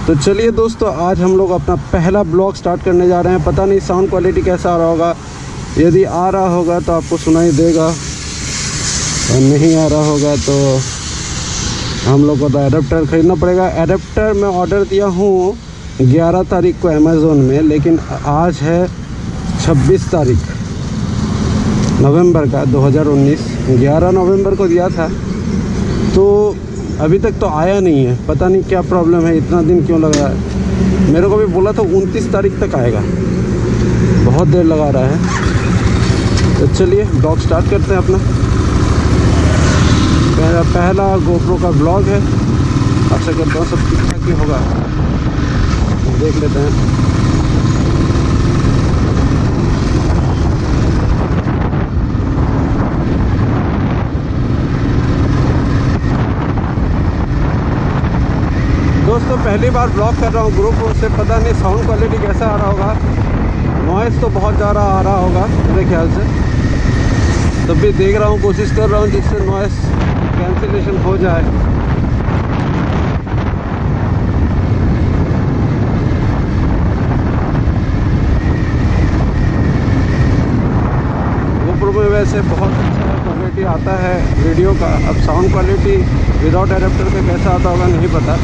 तो चलिए दोस्तों, आज हम लोग अपना पहला ब्लॉग स्टार्ट करने जा रहे हैं। पता नहीं साउंड क्वालिटी कैसा आ रहा होगा, यदि आ रहा होगा तो आपको सुनाई देगा और नहीं आ रहा होगा तो हम लोग को तो एडाप्टर ख़रीदना पड़ेगा। एडाप्टर मैं ऑर्डर दिया हूँ 11 तारीख को अमेज़ोन में, लेकिन आज है 26 तारीख नवंबर का 2019। 11 नवंबर को दिया था तो अभी तक तो आया नहीं है। पता नहीं क्या प्रॉब्लम है, इतना दिन क्यों लग रहा है। मेरे को भी बोला था 29 तारीख तक आएगा, बहुत देर लगा रहा है। तो चलिए ब्लॉग स्टार्ट करते हैं अपना। मेरा पहला गोप्रो का ब्लॉग है, आशा करता हूँ सब ठीक ठाक ही होगा। देख लेते हैं। दोस्तों पहली बार ब्लॉग कर रहा हूँ ग्रुप से, पता नहीं साउंड क्वालिटी कैसा आ रहा होगा। नॉइज़ तो बहुत ज़्यादा आ रहा होगा मेरे ख्याल से, तब भी देख रहा हूँ, कोशिश कर रहा हूँ जिससे नॉइज़ कैंसिलेशन हो जाए। GoPro में वैसे बहुत अच्छा क्वालिटी आता है वीडियो का। अब साउंड क्वालिटी विदाउट एडाप्टर से कैसा आता होगा नहीं पता।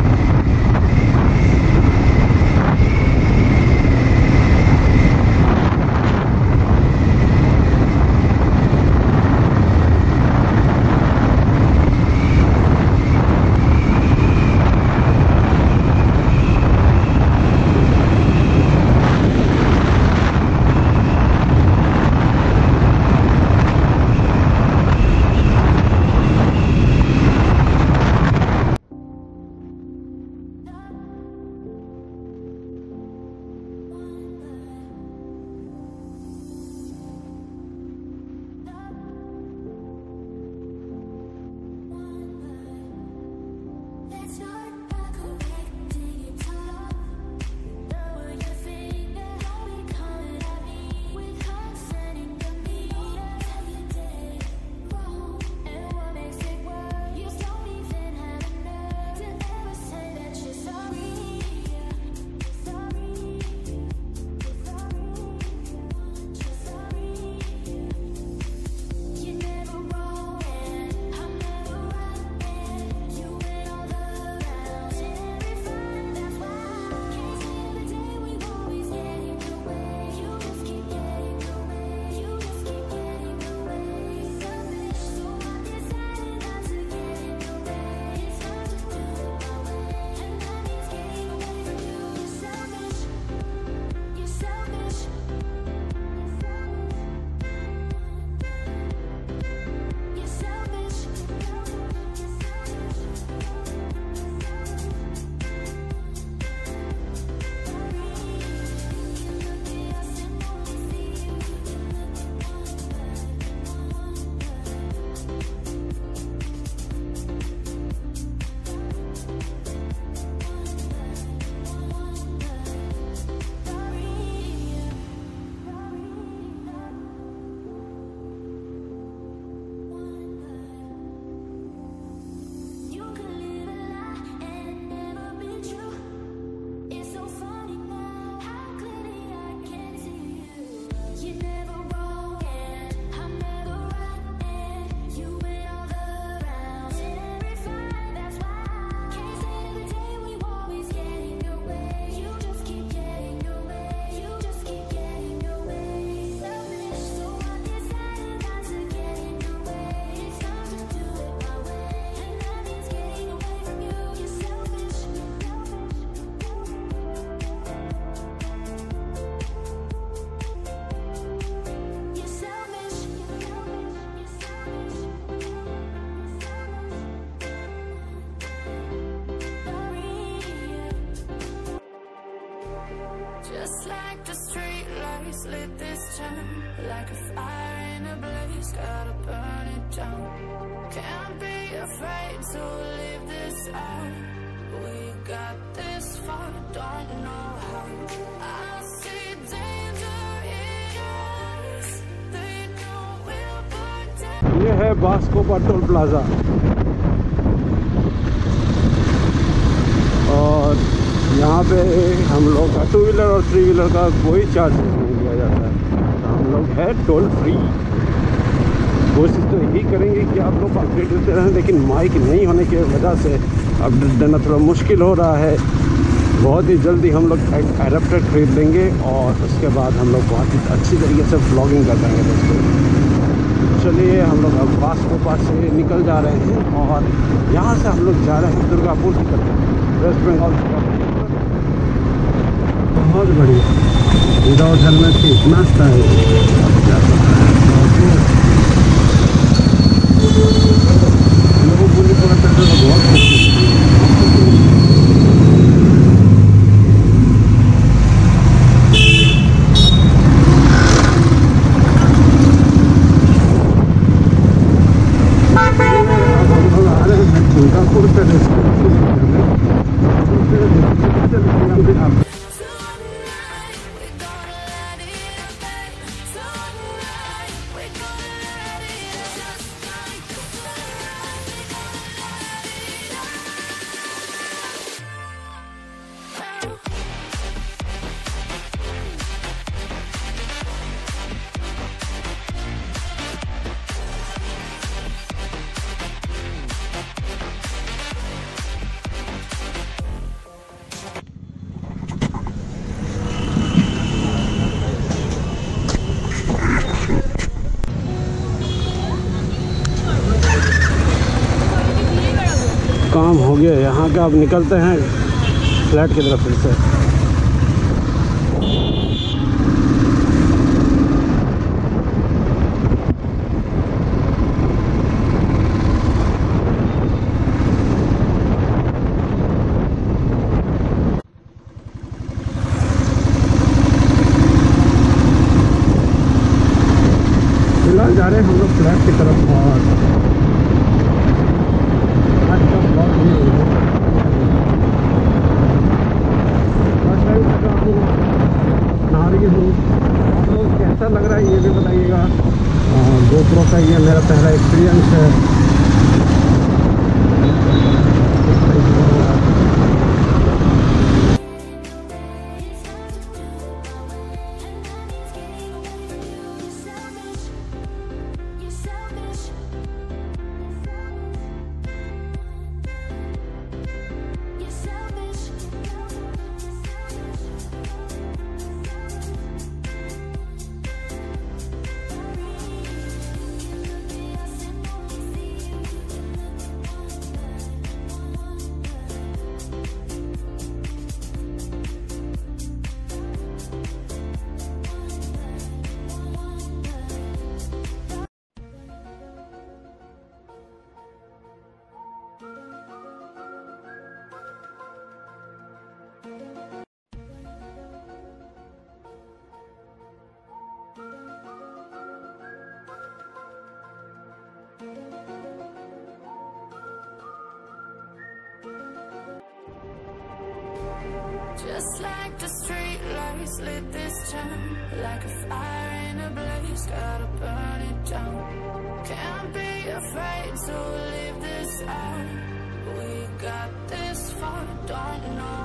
Just like the street lights lit this town, like a fire in a blaze, gotta burn it down. Can't be afraid to leave this out. We got this far, don't know how. I see danger in us, they know we'll burn down. ये है Bosco का toll plaza और यहाँ पे हम लोग का 2 wheeler और 3 व्हीलर का कोई चार्ज नहीं लिया जाता है। तो हम लोग है टोल फ्री। कोशिश तो यही करेंगे कि आप लोग अपडेट देते रहें, लेकिन माइक नहीं होने की वजह से अपडेट देना थोड़ा मुश्किल हो रहा है। बहुत ही जल्दी हम लोग एक एडाप्टर खरीद लेंगे और उसके बाद हम लोग बहुत ही अच्छी तरीके से व्लॉगिंग कर पाएंगे दोस्तों। चलिए हम लोग अब वास्को से निकल जा रहे हैं और यहाँ से हम लोग जा रहे हैं दुर्गापुर की तरफ, वेस्ट बंगाल की तरफ। बहुत बढ़िया, विदाउट हेलमेट की इतना स्टाइल, क्या पता है लोगों को नहीं पता चलता तो बहुत दुर्गापुर का काम हो गया यहाँ का। अब निकलते हैं फ्लैट की तरफ फिर से। फिलहाल जा रहे हैं हम लोग फ्लैट की तरफ और कैसा लग रहा है ये भी बताइएगा। GoPro का ये मेरा पहला एक्सपीरियंस है। Just like the street lights lit this town, like a fire in a blaze, gotta burn it down. Can't be afraid to leave this out. We got this far, don't know